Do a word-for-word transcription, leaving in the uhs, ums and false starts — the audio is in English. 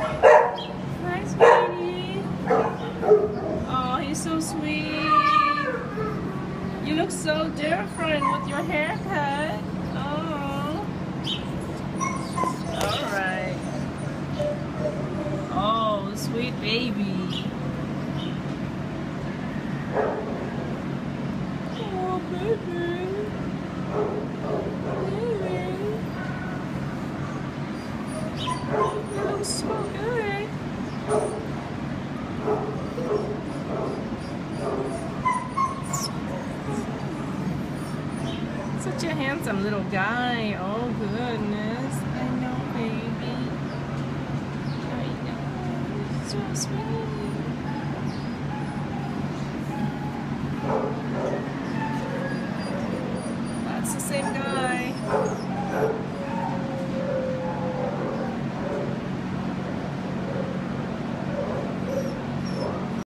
Hi, sweetie. Oh, he's so sweet. You look so different with your haircut. Oh. Alright. Oh, sweet baby. Oh, baby. Baby. You look so good. Such a handsome little guy. Oh goodness. I know, baby. I know. So sweet.